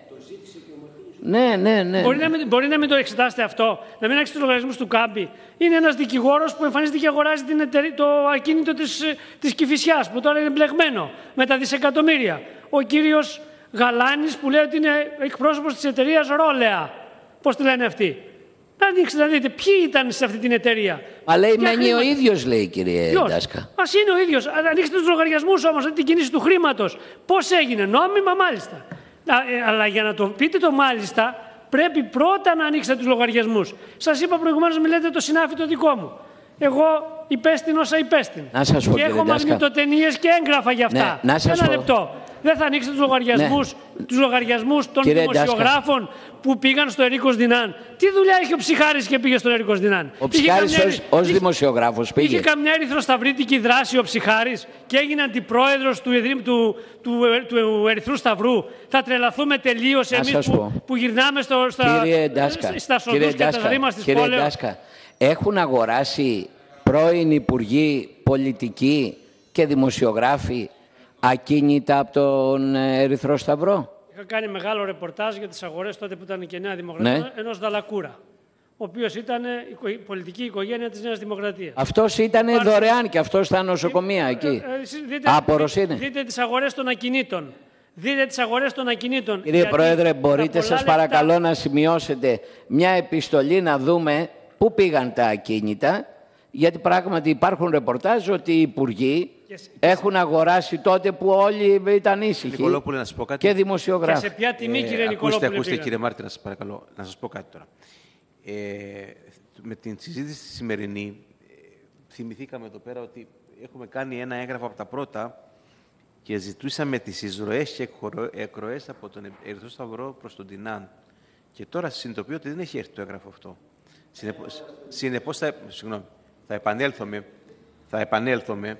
Speaker 2: Ναι, ναι, ναι.
Speaker 3: Μπορεί να, μην, μπορεί να μην το εξετάσετε αυτό, να μην ανοίξει τους λογαριασμούς του Κάμπη. Είναι ένας δικηγόρος που εμφανίζεται και αγοράζει την εταιρεία, το ακίνητο της, της Κηφισιάς, που τώρα είναι μπλεγμένο με τα δισεκατομμύρια. Ο κύριος Γαλάνης που λέει ότι είναι εκπρόσωπος της εταιρείας Ρόλεα. Πώς τη λένε αυτοί. Να ανοίξετε να δείτε ποιοι ήταν σε αυτή την εταιρεία.
Speaker 2: Μα λέει μένει ο ίδιος, λέει, κύριε Ντάσκα.
Speaker 3: Ας είναι ο ίδιος. Ανοίξτε τους λογαριασμούς όμως, την κίνηση του χρήματος. Πώς έγινε, νόμιμα μάλιστα. Αλλά για να το πείτε το μάλιστα, πρέπει πρώτα να ανοίξετε τους λογαριασμούς. Σας είπα προηγουμένως, μιλάτε το συνάφι το δικό μου. Εγώ υπέστην όσα υπέστην.
Speaker 2: Να σας πω,
Speaker 3: και έχω μαγνητοτενίες και έγγραφα για αυτά.
Speaker 2: Ναι, να σας
Speaker 3: Ένα
Speaker 2: πω.
Speaker 3: λεπτό. Δεν θα ανοίξετε τους λογαριασμούς, ναι. τους λογαριασμούς των
Speaker 2: Κύριε
Speaker 3: δημοσιογράφων
Speaker 2: Ντάσκα,
Speaker 3: που πήγαν στο Ερίκος Ντινάν. Τι δουλειά είχε ο Ψυχάρης και πήγε στον Ερίκος Ντινάν?
Speaker 2: Ο Ψυχάρης ως, ως δημοσιογράφος πήγε.
Speaker 3: Είχε καμιά ερυθροσταυρίτικη δράση ο Ψυχάρης και έγινε αντιπρόεδρος του, του, του, του, του Ερυθρού Σταυρού. Θα τρελαθούμε τελείως εμείς που, που γυρνάμε στο, στα,
Speaker 2: κύριε Ντάσκα,
Speaker 3: στα σοδούς και τα ρήμα της πόλεως.
Speaker 2: Κύριε Ντάσκα, έχουν αγοράσει πρώην υπουργοί, πολιτικοί και δημοσιογράφοι ακίνητα από τον Ερυθρό Σταυρό?
Speaker 3: Είχα κάνει μεγάλο ρεπορτάζ για τις αγορές τότε που ήταν και Νέα Δημοκρατία, ναι. ενός Δαλακούρα, ο οποίος ήταν η πολιτική οικογένεια της Νέας Δημοκρατίας.
Speaker 2: Αυτός ήταν Πάρ... δωρεάν και αυτός στα νοσοκομεία εκεί. Ε, ε,
Speaker 3: δείτε,
Speaker 2: Άπορος είναι.
Speaker 3: Δείτε τις αγορές των ακινήτων. Δείτε τις αγορές των ακινήτων.
Speaker 2: Κύριε Πρόεδρε, μπορείτε σας παρακαλώ λεπτά... να σημειώσετε μια επιστολή να δούμε πού πήγαν τα ακίνητα, γιατί πράγματι υπάρχουν ρεπορτάζ ότι οι υπουργοί έχουν αγοράσει τότε που όλοι ήταν ήσυχοι.
Speaker 1: Νικολόπουλε, να σας πω κάτι.
Speaker 2: Και δημοσιογράφοι.
Speaker 3: Και σε ποια τιμή,
Speaker 1: ε,
Speaker 3: κύριε Νικολόπουλε?
Speaker 1: Ακούστε, ακούστε κύριε Μάρτυρα, σας παρακαλώ. Να σας πω κάτι τώρα. Ε, με την συζήτηση τη σημερινή, ε, θυμηθήκαμε εδώ πέρα ότι έχουμε κάνει ένα έγγραφο από τα πρώτα και ζητούσαμε τις εισρωές και εκροές από τον Ερυθρό Σταυρό προς τον Ντινάν. Και τώρα συνειδητοποιώ ότι δεν έχει έρθει το έγγραφο αυτό. Συνεπώς, συνεπώς θα, συγγνώμη, θα επανέλθουμε, θα επανέλθουμε.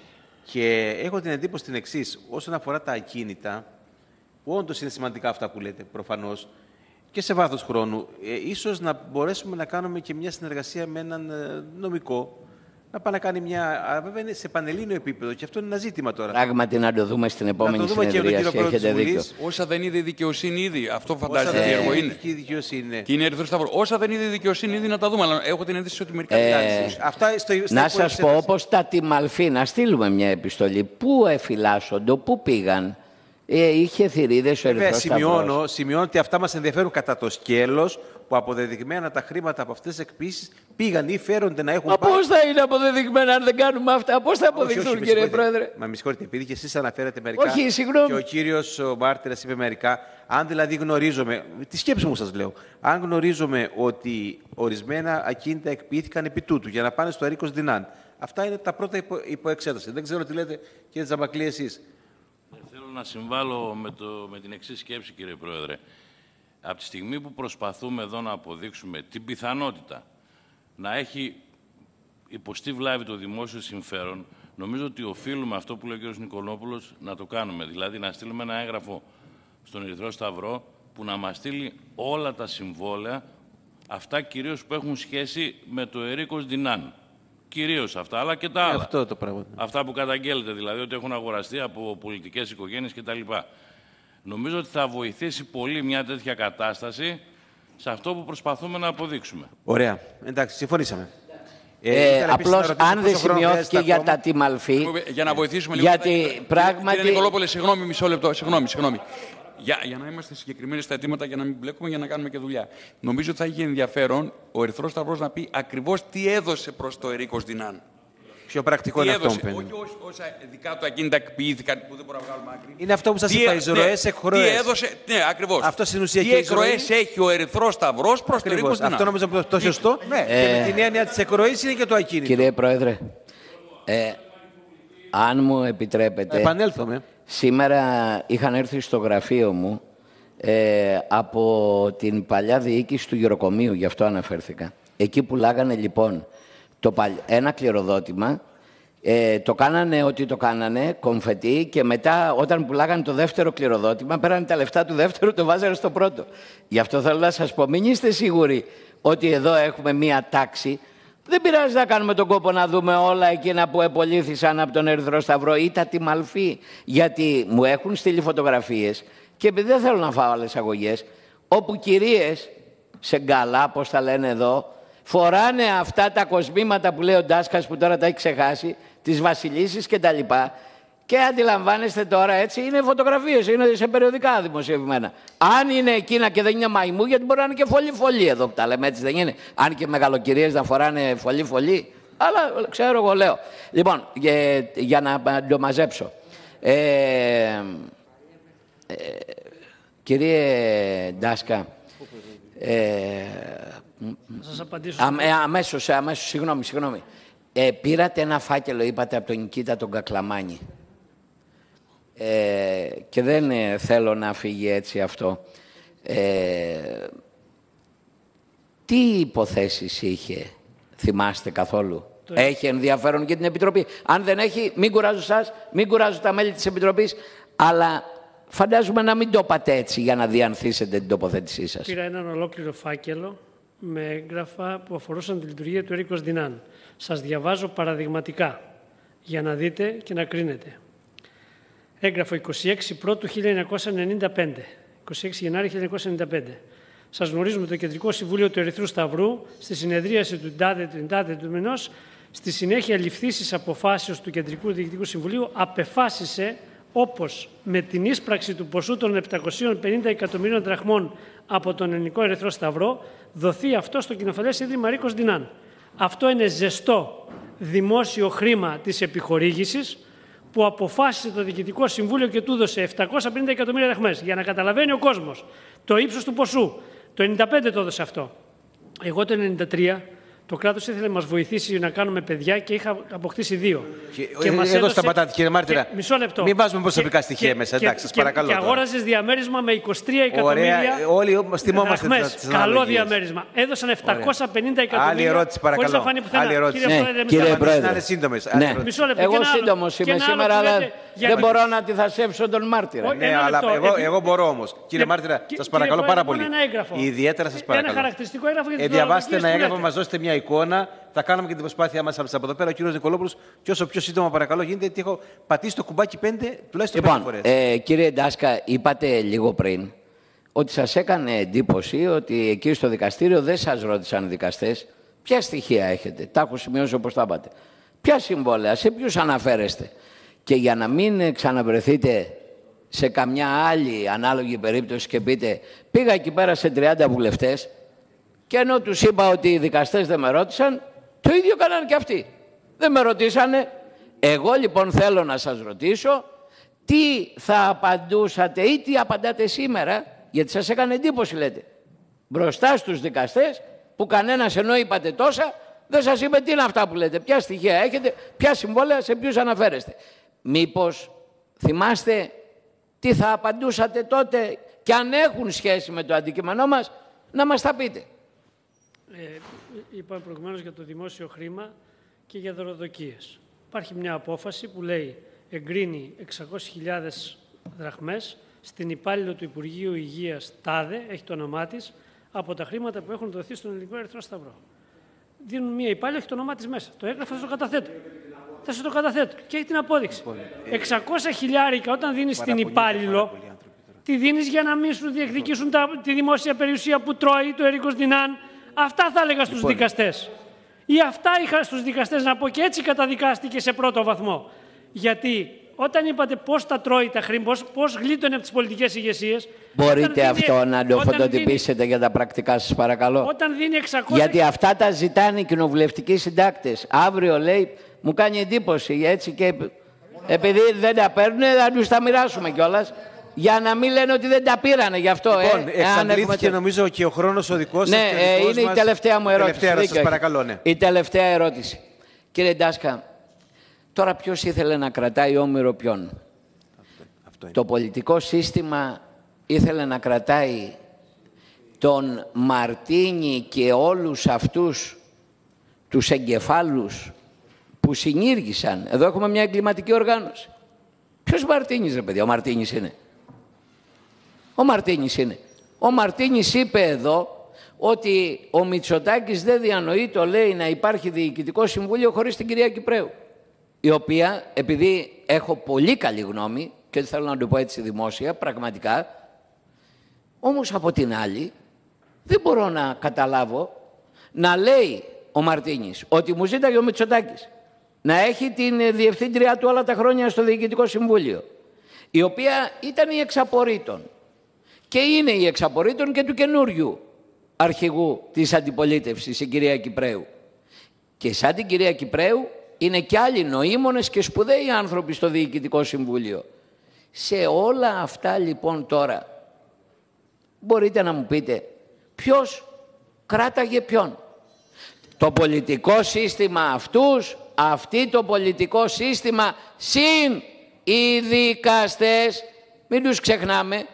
Speaker 1: Και έχω την εντύπωση την εξής, όσον αφορά τα ακίνητα, που όντως είναι σημαντικά αυτά που λέτε, προφανώς, και σε βάθος χρόνου, ε, ίσως να μπορέσουμε να κάνουμε και μια συνεργασία με έναν ε, νομικό, να πάει να κάνει μια. Αλλά βέβαια είναι σε πανελλήνιο επίπεδο και αυτό είναι ένα ζήτημα τώρα.
Speaker 2: Πράγματι να το δούμε στην επόμενη συνεδρίαση. Έχετε δίκιο.
Speaker 4: Όσα δεν είδε η δικαιοσύνη ήδη, αυτό φαντάζεται ότι έργο είναι.
Speaker 1: Η δικαιοσύνη.
Speaker 4: Και είναι Ερυθρό Σταυρό. Όσα δεν είδε η δικαιοσύνη ήδη να τα δούμε. Αλλά έχω την αίσθηση ότι μερικά.
Speaker 2: Ε,
Speaker 1: αυτά στο, στο
Speaker 2: να σας πω, όπως τα Τιμαλφή, να στείλουμε μια επιστολή. Πού εφυλάσσονται, πού πήγαν? Ε, είχε θηρίδες ο Ερυθρός
Speaker 1: Σταυρός. Σημειώνω ότι αυτά μας ενδιαφέρουν κατά το σκέλος, που αποδεδειγμένα τα χρήματα από αυτές τις εκπίσεις πήγαν ή φέρονται να έχουν.
Speaker 2: Μα πώς θα είναι αποδεδειγμένα αν δεν κάνουμε αυτά? Πώς θα αποδειχθούν, όχι, όχι, κύριε Πρόεδρε?
Speaker 1: Μα με συγχωρείτε, επειδή και εσείς αναφέρατε μερικά.
Speaker 2: Όχι, συγγνώμη.
Speaker 1: Και ο κύριος Μάρτυρας είπε μερικά. Αν δηλαδή γνωρίζουμε, τη σκέψη μου σας λέω, αν γνωρίζουμε ότι ορισμένα ακίνητα εκποιήθηκαν επί τούτου για να πάνε στο Ερίκος Ντινάν. Αυτά είναι τα πρώτα υπο, υποεξέταση. Δεν ξέρω τι λέτε, κύριε Τζαμπακλή, εσείς.
Speaker 5: Θέλω να συμβάλλω με, το, με την εξής σκέψη, κύριε Πρόεδρε. Από τη στιγμή που προσπαθούμε εδώ να αποδείξουμε την πιθανότητα να έχει υποστεί βλάβη το δημόσιο συμφέρον, νομίζω ότι οφείλουμε αυτό που λέει ο κ. Νικολόπουλος να το κάνουμε. Δηλαδή να στείλουμε ένα έγγραφο στον Ερυθρό Σταυρό που να μας στείλει όλα τα συμβόλαια, αυτά κυρίως που έχουν σχέση με το Ερίκος Ντινάν. Κυρίως αυτά, αλλά και τα άλλα.
Speaker 1: Αυτό το πράγμα.
Speaker 5: Αυτά που καταγγέλλεται, δηλαδή ότι έχουν αγοραστεί από πολιτικές οικογένειες κτλ. Νομίζω ότι θα βοηθήσει πολύ μια τέτοια κατάσταση σε αυτό που προσπαθούμε να αποδείξουμε.
Speaker 1: Ωραία. Εντάξει, συμφωνήσαμε.
Speaker 2: Ε, ε, απλώς, αν δεν σημειώθηκε για τα τιμαλφή.
Speaker 4: Για να βοηθήσουμε λίγο.
Speaker 2: Γιατί πράγματι.
Speaker 4: Κύριε Νικολόπουλε, συγγνώμη, μισό λεπτό. Συγγνώμη, συγγνώμη. Για, για να είμαστε συγκεκριμένοι στα αιτήματα, για να μην μπλέκουμε, για να κάνουμε και δουλειά. Νομίζω ότι θα είχε ενδιαφέρον ο Ερυθρός Σταυρός να πει ακριβώς τι έδωσε προς το Ερίκος Δινάν.
Speaker 1: Πιο πρακτικό
Speaker 4: τι
Speaker 1: είναι
Speaker 4: έδωσε,
Speaker 1: αυτό,
Speaker 4: όχι όσα δικά του ακίνητα εκποιήθηκαν που δεν μπορούμε να βγάλουμε άκρη.
Speaker 1: Είναι αυτό που σας είπα, οι ζωροές εκροές.
Speaker 4: Τι έδωσε, ναι, ακριβώς.
Speaker 1: Αυτό στην ουσία
Speaker 4: τι
Speaker 1: και
Speaker 4: εκροές έχει ο Ερυθρός Σταυρός προς το Ερίκος Δινάν.
Speaker 1: Αυτό νομίζω το σωστό. Ναι. Και με την έννοια της εκροής είναι και το ακίνητο.
Speaker 2: Κύριε Πρόεδρε, ε, αν μου επιτρέπετε.
Speaker 1: Επανέλθουμε.
Speaker 2: Σήμερα είχαν έρθει στο γραφείο μου ε, από την παλιά διοίκηση του γεροκομείου, γι' αυτό αναφέρθηκα. Εκεί πουλάγανε λοιπόν το παλ... ένα κληροδότημα, ε, το κάνανε ό,τι το κάνανε, κομφετί, και μετά όταν πουλάγανε το δεύτερο κληροδότημα, πέρανε τα λεφτά του δεύτερου, το βάζανε στο πρώτο. Γι' αυτό θέλω να σας πω, μην είστε σίγουροι ότι εδώ έχουμε μία τάξη. Δεν πειράζει να κάνουμε τον κόπο να δούμε όλα εκείνα που επολύθησαν από τον Ερυθρό Σταυρό ή τα τιμαλφή. Γιατί μου έχουν στείλει φωτογραφίες και επειδή δεν θέλω να φάω άλλες αγωγές, όπου κυρίες σε γκαλά, πώς τα λένε εδώ, φοράνε αυτά τα κοσμήματα που λέει ο Ντάσκας, που τώρα τα έχει ξεχάσει, τις βασιλίσσεις και τα λοιπά. Και αντιλαμβάνεστε τώρα, έτσι, είναι φωτογραφίες, είναι σε περιοδικά δημοσιευμένα. Αν είναι εκείνα και δεν είναι μαϊμού, γιατί μπορεί να είναι και φωλή-φωλή εδώ που τα λέμε, έτσι δεν είναι. Αν και μεγαλοκυρίες να φοράνε φωλή-φωλή. Αλλά ξέρω, εγώ λέω. Λοιπόν, για, για να το μαζέψω. Ε, ε, κύριε Ντάσκα, ε,
Speaker 3: θα σας απαντήσω.
Speaker 2: Α, ε, αμέσως, αμέσως, συγγνώμη, συγγνώμη. Ε, πήρατε ένα φάκελο, είπατε, από τον Νικήτα τον Κακλαμάνη. Ε, και δεν ε, θέλω να φύγει έτσι αυτό. Ε, τι υποθέσεις είχε, θυμάστε καθόλου? Το... Έχει ενδιαφέρον για την Επιτροπή. Αν δεν έχει, μην κουράζω σας, μην κουράζω τα μέλη της Επιτροπής, αλλά φαντάζομαι να μην το είπατε έτσι για να διανθίσετε την τοποθέτησή σας.
Speaker 3: Πήρα έναν ολόκληρο φάκελο με έγγραφα που αφορούσαν τη λειτουργία του Ερίκος Δινάν. Σας διαβάζω παραδειγματικά για να δείτε και να κρίνετε. Έγγραφο είκοσι έξι Πρώτου χίλια εννιακόσια ενενήντα πέντε, είκοσι έξι Γενάρη χίλια εννιακόσια ενενήντα πέντε. Σας γνωρίζουμε το Κεντρικό Συμβούλιο του Ερυθρού Σταυρού στη συνεδρίαση του τάδε του τάδε του μηνός, στη συνέχεια ληφθήσης αποφάσεως του Κεντρικού Διοικητικού Συμβουλίου, απεφάσισε όπως με την ίσπραξη του ποσού των επτακοσίων πενήντα εκατομμυρίων δραχμών από τον Ελληνικό Ερυθρό Σταυρό, δοθεί αυτό στο κοινοφελές Ίδρυμα Ερίκος Δινάν. Αυτό είναι ζεστό δημόσιο χρήμα της επιχορήγησης που αποφάσισε το Διοικητικό Συμβούλιο και του έδωσε επτακόσια πενήντα εκατομμύρια δραχμές. Για να καταλαβαίνει ο κόσμος το ύψος του ποσού. Το ενενήντα πέντε το έδωσε αυτό. Εγώ το ενενήντα τρία το κράτος ήθελε να μας βοηθήσει να κάνουμε παιδιά και είχα αποκτήσει δύο.
Speaker 1: Και, και εδώ έδωσε... σταματάτε, κύριε Μάρτυρα.
Speaker 3: Μισό λεπτό.
Speaker 1: Μην βάζουμε προσωπικά και, στοιχεία και, μέσα. Εντάξει, σας παρακαλώ.
Speaker 3: Και αγόραζες διαμέρισμα με είκοσι τρία εκατομμύρια.
Speaker 1: Ωραία, όλοι θυμόμαστε τις
Speaker 3: Καλό διαμέρισμα. Έδωσαν επτακόσια πενήντα εκατομμύρια.
Speaker 1: Άλλη ερώτηση, παρακαλώ.
Speaker 3: Άλλη
Speaker 1: ερώτηση.
Speaker 3: Κύριε
Speaker 2: ναι, κύριε Πρόεδρε.
Speaker 1: Ναι.
Speaker 3: Μισό λεπτό.
Speaker 2: Εγώ σύντομος είμαι σήμερα, αλλά δεν μπορώ να αντιθασέψω τον Μάρτυρα.
Speaker 1: Ναι, αλλά εγώ μπορώ όμως. Κύριε Μάρτυρα, σας παρακαλώ πάρα πολύ. Ιδιαίτερα σας παρακαλώ.
Speaker 3: Ένα χαρακτηριστικό έγγραφο για την
Speaker 1: διαβάστε ένα έγγραφο, μας δώσετε μια εικόνα. Θα κάνουμε και την προσπάθειά μας από εδώ πέρα. Ο κύριος Νικολόπουλος, και όσο πιο σύντομα παρακαλώ γίνεται, γιατί έχω πατήσει το κουμπάκι πέντε, τουλάχιστον
Speaker 2: λοιπόν,
Speaker 1: πέντε φορές.
Speaker 2: Ε, κύριε Ντάσκα, είπατε λίγο πριν ότι σας έκανε εντύπωση ότι εκεί στο δικαστήριο δεν σας ρώτησαν οι δικαστές ποια στοιχεία έχετε. Τα έχω σημειώσει όπως τα είπατε. Ποια συμβόλαια, σε ποιους αναφέρεστε. Και για να μην ξαναβρεθείτε σε καμιά άλλη ανάλογη περίπτωση και πείτε πήγα εκεί πέρα σε τριάντα βουλευτές και ενώ τους είπα ότι οι δικαστές δεν με ρώτησαν, το ίδιο κάνανε και αυτοί. Δεν με ρωτήσανε. Εγώ λοιπόν θέλω να σας ρωτήσω τι θα απαντούσατε ή τι απαντάτε σήμερα, γιατί σας έκανε εντύπωση λέτε, μπροστά στους δικαστές που κανένας ενώ είπατε τόσα, δεν σας είπε τι είναι αυτά που λέτε, ποια στοιχεία έχετε, ποια συμβόλαια, σε ποιους αναφέρεστε. Μήπως θυμάστε τι θα απαντούσατε τότε και αν έχουν σχέση με το αντικείμενό μας, να μας τα πείτε.
Speaker 3: Ε, είπα προηγουμένως για το δημόσιο χρήμα και για δωροδοκίες. Υπάρχει μια απόφαση που λέει εγκρίνει εξακόσιες χιλιάδες δραχμές στην υπάλληλο του Υπουργείου Υγείας ΤΑΔΕ, έχει το όνομά της, από τα χρήματα που έχουν δοθεί στον Ελληνικό Ερυθρό Σταυρό. Δίνουν μια υπάλληλο, έχει το όνομά της μέσα. Το έγγραφο θα το καταθέτω. Θα σου το καταθέτω και έχει την απόδειξη. εξακόσια χιλιάρικα όταν δίνεις στην υπάλληλο, τη δίνεις για να μην σου διεκδικήσουν τα, τη δημόσια περιουσία που τρώει το Ερίκος Δινάν. Αυτά θα έλεγα στους λοιπόν. δικαστές. Ή αυτά είχα στους δικαστές να πω και έτσι καταδικάστηκε σε πρώτο βαθμό. Γιατί όταν είπατε πώς τα τρώει τα χρήματα, πώς, πώς γλίτωνε από τις πολιτικές ηγεσίες...
Speaker 2: Μπορείτε
Speaker 3: δίνει,
Speaker 2: αυτό να το φωτοτυπήσετε
Speaker 3: δίνει,
Speaker 2: για τα πρακτικά σας παρακαλώ.
Speaker 3: Όταν δίνει εξακόσια...
Speaker 2: Γιατί αυτά τα ζητάνε οι κοινοβουλευτικοί συντάκτες. Αύριο λέει, μου κάνει εντύπωση έτσι και επειδή δεν τα παίρνουν θα τους τα μοιράσουμε κιόλας. Για να μην λένε ότι δεν τα πήρανε γι' αυτό.
Speaker 1: Λοιπόν,
Speaker 2: ε,
Speaker 1: εξαντλήθηκε νομίζω και ο χρόνος ο δικός σας.
Speaker 2: Ναι,
Speaker 1: και ο
Speaker 2: ε,
Speaker 1: δικός
Speaker 2: είναι
Speaker 1: μας.
Speaker 2: η τελευταία μου ερώτηση.
Speaker 1: Τελευταία, σας παρακαλώ, ναι.
Speaker 2: Η τελευταία ερώτηση. Κύριε Ντάσκα, τώρα ποιος ήθελε να κρατάει όμηρο ποιον?
Speaker 1: Αυτό, αυτό
Speaker 2: Το πολιτικό σύστημα ήθελε να κρατάει τον Μαρτίνι και όλους αυτούς τους εγκεφάλους που συνήργησαν. Εδώ έχουμε μια εγκληματική οργάνωση. Ποιος Μαρτίνις, ρε παιδιά? Ο Μαρτίνις είναι. Ο Μαρτίνις είναι. Ο Μαρτίνις είπε εδώ ότι ο Μητσοτάκης δεν διανοεί, το λέει, να υπάρχει διοικητικό συμβούλιο χωρίς την κυρία Κυπρέου. Η οποία, επειδή έχω πολύ καλή γνώμη, και θέλω να το πω έτσι δημόσια, πραγματικά, όμως από την άλλη, δεν μπορώ να καταλάβω να λέει ο Μαρτίνις ότι μου ζήταγε ο Μητσοτάκης να έχει την διευθύντριά του όλα τα χρόνια στο Διοικητικό Συμβούλιο, η οποία ήταν η εξαπορρίτων και είναι η εξαπορρίτων και του καινούριου αρχηγού της αντιπολίτευσης, η κυρία Κυπρέου. Και σαν την κυρία Κυπρέου είναι και άλλοι νοήμονες και σπουδαίοι άνθρωποι στο Διοικητικό Συμβούλιο. Σε όλα αυτά λοιπόν τώρα μπορείτε να μου πείτε ποιος κράταγε ποιον? Το πολιτικό σύστημα αυτούς, αυτή το πολιτικό σύστημα συν οι δικαστές, μην τους ξεχνάμε.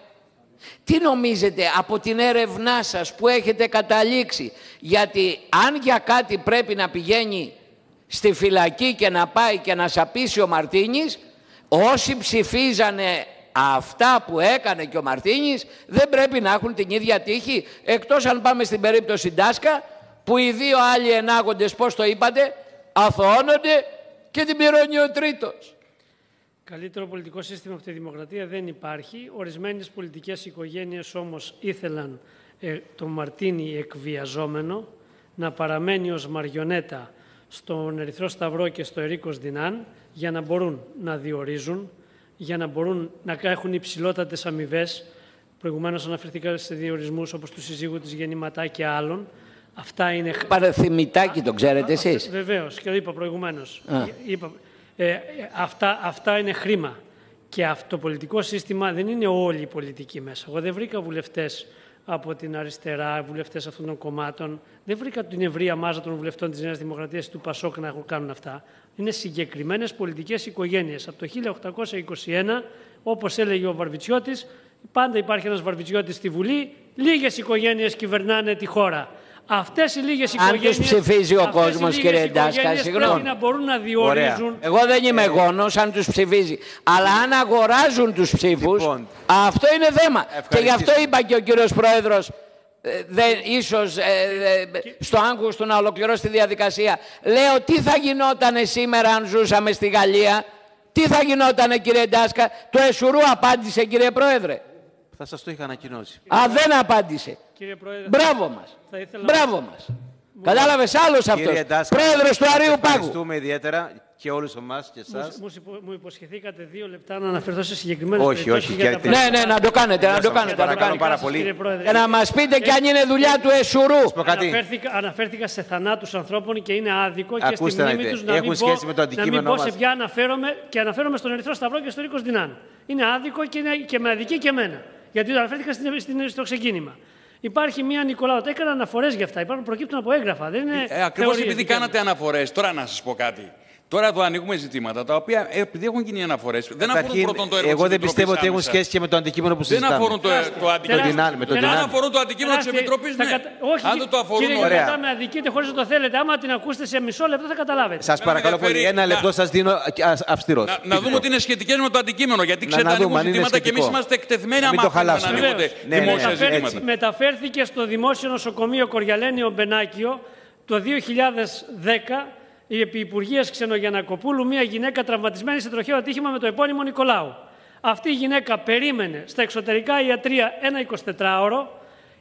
Speaker 2: Τι νομίζετε από την έρευνά σας που έχετε καταλήξει? Γιατί αν για κάτι πρέπει να πηγαίνει στη φυλακή και να πάει και να σαπίσει ο Μαρτίνης, όσοι ψηφίζανε αυτά που έκανε και ο Μαρτίνης δεν πρέπει να έχουν την ίδια τύχη, εκτός αν πάμε στην περίπτωση Ντάσκα, που οι δύο άλλοι ενάγοντες, πώς το είπατε, αθωώνονται και την πληρώνει ο τρίτος.
Speaker 3: Καλύτερο πολιτικό σύστημα από τη δημοκρατία δεν υπάρχει. Ορισμένες πολιτικές οικογένειες όμως ήθελαν ε, το Μαρτίνι εκβιαζόμενο να παραμένει ως μαριονέτα στον Ερυθρό Σταυρό και στο Ερίκος Δινάν για να μπορούν να διορίζουν, για να μπορούν να έχουν υψηλότατες αμοιβές. Προηγουμένως αναφερθήκα σε διορισμούς όπως του συζύγου της Γεννηματά και άλλων. Αυτά είναι...
Speaker 2: Παραθυμητάκι, το ξέρετε εσείς?
Speaker 3: Βεβαίως, και το είπα προηγουμένως. Είπα, ε, αυτά, αυτά είναι χρήμα. Και αυτό το πολιτικό σύστημα δεν είναι όλοι οι πολιτικοί μέσα. Εγώ δεν βρήκα βουλευτές από την αριστερά, βουλευτές αυτών των κομμάτων. Δεν βρήκα την ευρεία μάζα των βουλευτών της Νέας Δημοκρατίας του Πασόκ να κάνουν αυτά. Είναι συγκεκριμένες πολιτικές οικογένειες. Από το χίλια οκτακόσια είκοσι ένα, όπως έλεγε ο Βαρβιτσιώτης, πάντα υπάρχει ένας Βαρβιτσιώτης στη Βουλή, λίγες οικογένειες κυβερνάνε τη χώρα. Αυτές οι λίγες οικογένειες...
Speaker 2: Αν τους ψηφίζει ο κόσμος, κύριε Ντάσκα, συγγνώμη.
Speaker 3: Πρέπει να μπορούν να διορίζουν...
Speaker 2: Ωραία. Εγώ δεν είμαι γόνος αν τους ψηφίζει. Αλλά αν αγοράζουν τους ψήφους, λοιπόν, αυτό είναι θέμα. Και γι' αυτό είπα και ο κύριος Πρόεδρος, ε, δεν, ίσως ε, ε, στο άγχος του να ολοκληρώσει τη διαδικασία. Λέω, τι θα γινότανε σήμερα αν ζούσαμε στη Γαλλία? Τι θα γινότανε, κύριε Ντάσκα? Το Εσουρού απάντησε, κύριε Πρόεδρε.
Speaker 1: Θα σας το είχα ανακοινώσει.
Speaker 2: Α, δεν απάντησε.
Speaker 3: Πρόεδρε,
Speaker 2: μπράβο μας.
Speaker 3: ήθελα...
Speaker 2: Μπράβο μας. Μου... Κατάλαβες, άλλος αυτός.
Speaker 1: Ντάσκα,
Speaker 2: πρόεδρος του Αρείου Πάγου.
Speaker 1: Ευχαριστούμε ιδιαίτερα και όλους εμάς και εσάς.
Speaker 3: Μου, μου, μου υποσχεθήκατε δύο λεπτά να αναφερθώ σε συγκεκριμένες
Speaker 1: όχι, όχι,
Speaker 3: για τα...
Speaker 2: Ναι, ναι, να το κάνετε, να το κάνετε. Να το κάνετε.
Speaker 1: Πάρα πολύ.
Speaker 2: Και να μας πείτε και αν είναι δουλειά του Εσουρού.
Speaker 3: Αναφέρθηκα, αναφέρθηκα σε θανάτους ανθρώπων και είναι άδικο.
Speaker 1: Ακούστε,
Speaker 3: και στη μνήμη τους να μην πω, να μην πω σε ποια αναφέρομαι και αναφέρομαι στον Ερυθρό Σταυρό και στο Ερίκος Δινάν. Είναι άδικο και, είναι, και με αδική και εμένα. Γιατί αναφέρθηκα στην, στην, στο ξεκίνημα. Υπάρχει μία Νικολάου, το έκανα αναφορές για αυτά. Υπάρχουν, προκύπτουν από έγγραφα. Δεν είναι
Speaker 4: ε, Ακριβώς επειδή κάνατε αναφορές, τώρα να σας πω κάτι. Τώρα εδώ ανοίγουμε ζητήματα τα οποία επειδή έχουν γίνει αναφορές δεν αφορούν πρώτον το έργο.
Speaker 1: Εγώ δεν πιστεύω ότι έχουν σχέση και με το αντικείμενο που συζητάμε.
Speaker 4: Δεν αφορούν το, το αντικείμενο.
Speaker 1: Δεν
Speaker 4: αφορούν το αντικείμενο της Επιτροπής, ναι.
Speaker 3: Όχι,
Speaker 4: αν δεν το αφορούν,
Speaker 3: κύριε Γεωργιάτα, με αδικείτε χωρίς να το θέλετε. Άμα την ακούσετε σε μισό λεπτό θα καταλάβετε.
Speaker 1: Σας παρακαλώ πολύ, ένα λεπτό σας δίνω αυστηρός.
Speaker 4: Να δούμε ότι είναι σχετικές με το αντικείμενο. Γιατί ξέρετε, ανοίγουν ζητήματα και εμείς είμαστε εκτεθειμένοι να μάθουμε να ανοίγονται δημόσια ζητήματα.
Speaker 3: Μεταφέρθηκε στο Δημόσιο Νοσοκομείο Κοριαλένιο Μπενάκιο το δύο χιλιάδες δέκα η Επιυπουργείας Ξενογιαννακοπούλου μια γυναίκα τραυματισμένη σε τροχαίο ατύχημα με το επώνυμο Νικολάου. Αυτή η γυναίκα περίμενε στα εξωτερικά ιατρία ένα εικοσιτετράωρο.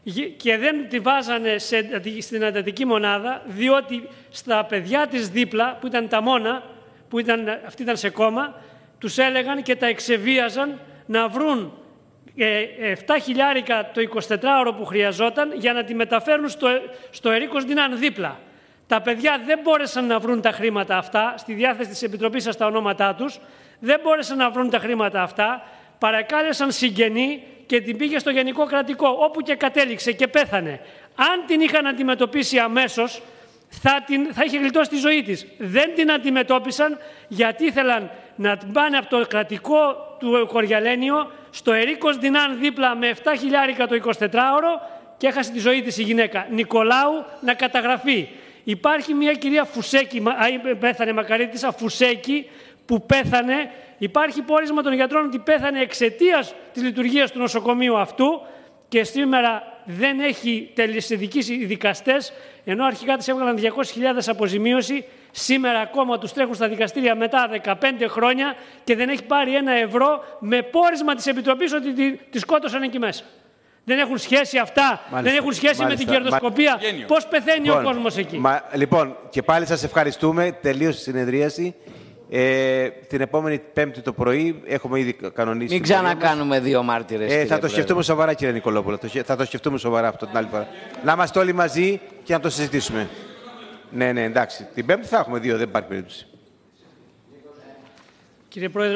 Speaker 3: και δεν τη βάζανε σε, στην εντατική μονάδα, διότι στα παιδιά της δίπλα, που ήταν τα μόνα, που ήταν, αυτοί ήταν σε κόμμα, τους έλεγαν και τα εξεβίαζαν να βρουν επτά χιλιάρικα το εικοσιτετράωρο που χρειαζόταν για να τη μεταφέρουν στο, στο Ερίκος Ντινάν δίπλα. Τα παιδιά δεν μπόρεσαν να βρουν τα χρήματα αυτά, στη διάθεση της Επιτροπής σας τα ονόματά τους, δεν μπόρεσαν να βρουν τα χρήματα αυτά, παρακάλεσαν συγγενή και την πήγε στο Γενικό Κρατικό, όπου και κατέληξε και πέθανε. Αν την είχαν αντιμετωπίσει αμέσως, θα, την, θα είχε γλιτώσει τη ζωή της. Δεν την αντιμετώπισαν γιατί ήθελαν να την πάνε από το κρατικό του Κοριαλένιο στο Ερίκος Ντινάν δίπλα με επτά χιλιάρικα το εικοσιτετράωρο και έχασε τη ζωή της η γυναίκα. Νικολάου, να καταγραφεί. Υπάρχει μια κυρία Φουσέκη, πέθανε Μακαρίτισσα Φουσέκη, που πέθανε. Υπάρχει πόρισμα των γιατρών ότι πέθανε εξαιτίας της λειτουργίας του νοσοκομείου αυτού και σήμερα δεν έχει τελεσιδικήσει οι δικαστές, ενώ αρχικά της έβγαλαν διακόσιες χιλιάδες αποζημίωση, σήμερα ακόμα τους τρέχουν στα δικαστήρια μετά δεκαπέντε χρόνια και δεν έχει πάρει ένα ευρώ με πόρισμα της Επιτροπής ότι τη, τη σκότωσαν εκεί μέσα. Δεν έχουν σχέση αυτά, μάλιστα, δεν έχουν σχέση μάλιστα, με την κερδοσκοπία. Μα... Πώς πεθαίνει λοιπόν, ο κόσμος εκεί.
Speaker 1: Μα, λοιπόν, και πάλι σας ευχαριστούμε. Τελείωσε η συνεδρίαση. Ε, την επόμενη Πέμπτη το πρωί έχουμε ήδη κανονίσει.
Speaker 2: Μην ξανακάνουμε δύο μάρτυρες.
Speaker 1: Ε, θα το σκεφτούμε σοβαρά, κύριε Νικολόπουλο. Θα το σκεφτούμε σοβαρά αυτό την άλλη φορά. Να είμαστε όλοι μαζί και να το συζητήσουμε. Ναι, ναι, εντάξει. Την Πέμπτη θα έχουμε δύο, δεν υπάρχει περίπτωση.
Speaker 3: Κύριε Πρόεδρε.